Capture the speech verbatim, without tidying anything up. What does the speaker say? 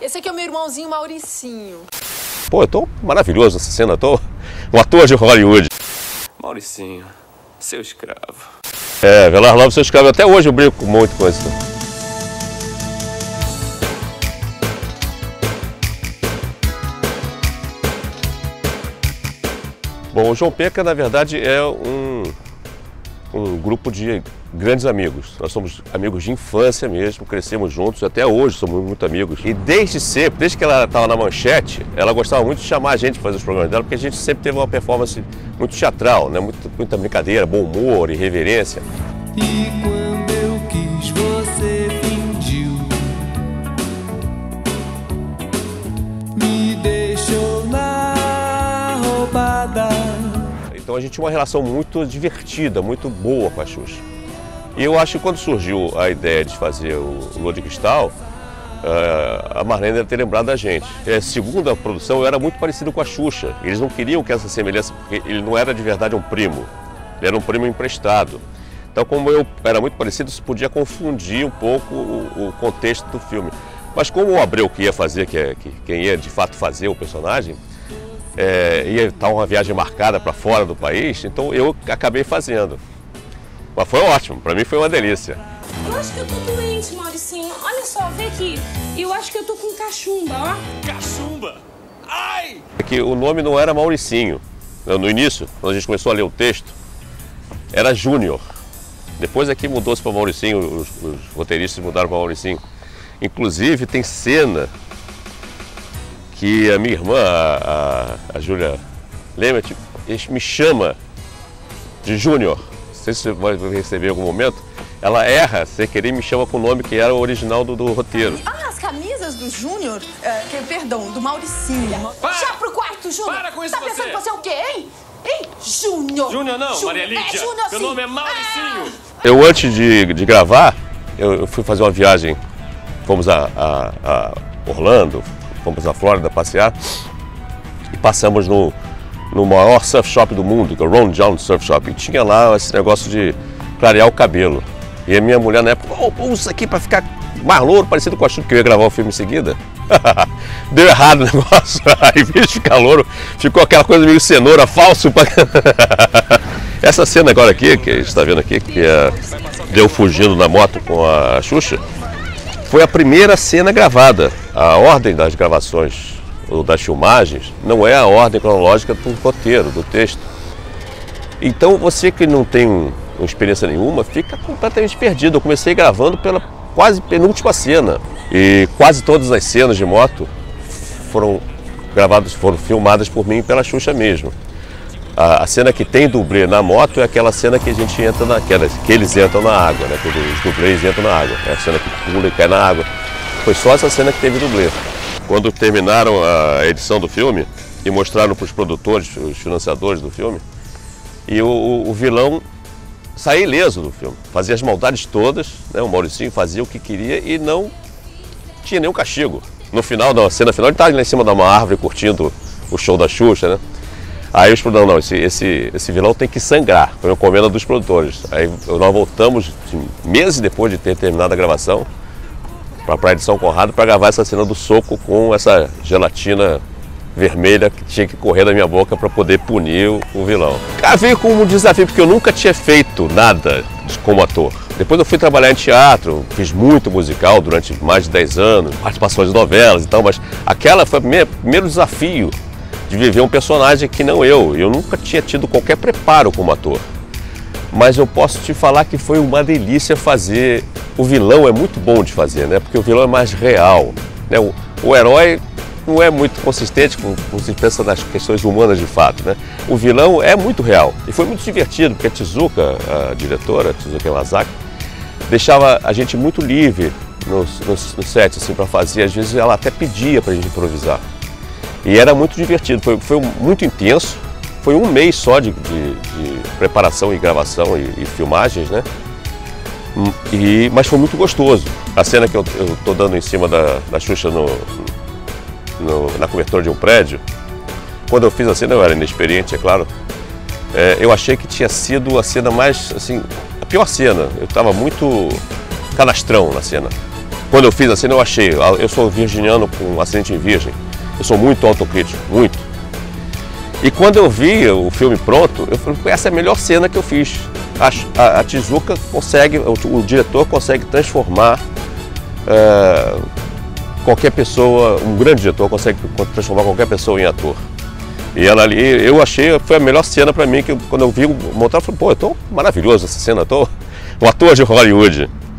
Esse aqui é o meu irmãozinho Mauricinho. Pô, eu tô maravilhoso nessa cena, eu tô um ator de Hollywood. Mauricinho, seu escravo. É, Velar Love, seu escravo. Até hoje eu brinco muito com isso. Bom, o João Peca, na verdade, é um, um grupo de grandes amigos. Nós somos amigos de infância mesmo, crescemos juntos, até hoje somos muito amigos. E desde sempre, desde que ela estava na Manchete, ela gostava muito de chamar a gente para fazer os programas dela, porque a gente sempre teve uma performance muito teatral, né? Muito, muita brincadeira, bom humor, irreverência. E quando eu quis, você fingiu, me deixou na roubada. Então a gente tinha uma relação muito divertida, muito boa com a Xuxa. E eu acho que quando surgiu a ideia de fazer o Lua de Cristal, a Marlene deve ter lembrado da gente. A segunda produção eu era muito parecido com a Xuxa. Eles não queriam que essa semelhança, porque ele não era de verdade um primo, ele era um primo emprestado. Então, como eu era muito parecido, isso podia confundir um pouco o, o contexto do filme. Mas como o Abreu que ia fazer, que, é, que quem ia de fato fazer o personagem, é, ia estar uma viagem marcada para fora do país, então eu acabei fazendo. Mas foi ótimo, para mim foi uma delícia. Eu acho que eu tô doente, Mauricinho. Olha só, vê aqui. Eu acho que eu tô com cachumba, ó. Cachumba! Ai! É que o nome não era Mauricinho. No início, quando a gente começou a ler o texto, era Júnior. Depois é que mudou-se para Mauricinho, os, os roteiristas mudaram para Mauricinho. Inclusive tem cena que a minha irmã, a, a, a Júlia Lemet, me chama de Júnior. Não sei se você vai receber em algum momento. Ela erra, sem querer, e me chama com o nome que era o original do, do roteiro. Ah, as camisas do Júnior, uh, que, perdão, do Mauricinho. Para! Já pro quarto, Júnior. Para com isso, tá pensando você. que você é o quê, hein? Hein? Júnior. Júnior não, Júnior. Maria Lídia. É Júnior, Meu sim. nome é Mauricinho. Ah. Eu, antes de, de gravar, eu, eu fui fazer uma viagem. Fomos a, a, a Orlando, fomos na Flórida passear e passamos no, no maior surf shop do mundo, que é o Ron Jones Surf Shop. E tinha lá esse negócio de clarear o cabelo. E a minha mulher na época, oh, usa isso aqui para ficar mais louro, parecido com a Xuxa, que eu ia gravar o filme em seguida. Deu errado o negócio, aí, em vez de ficar louro, ficou aquela coisa meio cenoura, falso. Pra... Essa cena agora aqui, que a gente está vendo aqui, que é deu fugindo na moto com a Xuxa, foi a primeira cena gravada. A ordem das gravações, ou das filmagens, não é a ordem cronológica do roteiro, do texto. Então você que não tem uma experiência nenhuma, fica completamente perdido. Eu comecei gravando pela quase penúltima cena. E quase todas as cenas de moto foram gravadas, foram filmadas por mim e pela Xuxa mesmo. A, a cena que tem dublê na moto é aquela cena que a gente entra na que, que eles entram na água, né? Que os dublês entram na água. É a cena que pula e cai na água. Foi só essa cena que teve dublê. Quando terminaram a edição do filme e mostraram para os produtores, os financiadores do filme, e o, o, o vilão saía ileso do filme. Fazia as maldades todas, né? O Mauricinho fazia o que queria e não tinha nenhum castigo. No final, na cena final, ele estava lá em cima de uma árvore curtindo o show da Xuxa, né? Aí os produtores, não, esse, esse, esse vilão tem que sangrar, foi uma encomenda dos produtores. Aí nós voltamos, meses depois de ter terminado a gravação, para a Praia de São Conrado, para gravar essa cena do soco com essa gelatina vermelha que tinha que correr da minha boca para poder punir o, o vilão. Cara, veio como um desafio, porque eu nunca tinha feito nada como ator. Depois eu fui trabalhar em teatro, fiz muito musical durante mais de dez anos, participações em novelas e tal, mas aquela foi o primeiro, primeiro desafio de viver um personagem que não eu. Eu nunca tinha tido qualquer preparo como ator. Mas eu posso te falar que foi uma delícia fazer. O vilão é muito bom de fazer, né? Porque o vilão é mais real, né? O, o herói não é muito consistente com, com se pensa nas questões humanas de fato, né? O vilão é muito real e foi muito divertido, porque a Tezuka, a diretora, a Tezuka Yamazaki, deixava a gente muito livre no, no, no set, assim, para fazer. Às vezes ela até pedia para a gente improvisar. E era muito divertido, foi, foi muito intenso. Foi um mês só de, de, de preparação e gravação e, e filmagens, né? E, mas foi muito gostoso. A cena que eu estou dando em cima da, da Xuxa no, no, na cobertura de um prédio, quando eu fiz a cena, eu era inexperiente, é claro, é, eu achei que tinha sido a cena mais, assim, a pior cena. Eu estava muito canastrão na cena. quando eu fiz a cena eu achei, eu sou virginiano com acidente em virgem, eu sou muito autocrítico, muito. E quando eu vi o filme pronto, eu falei, essa é a melhor cena que eu fiz. A, a, a Tezuka consegue, o, o diretor consegue transformar é, qualquer pessoa, um grande diretor consegue transformar qualquer pessoa em ator. E ela ali, eu achei, foi a melhor cena para mim, que quando eu vi o montar, eu falei, pô, eu tô maravilhoso essa cena, eu tô um ator de Hollywood.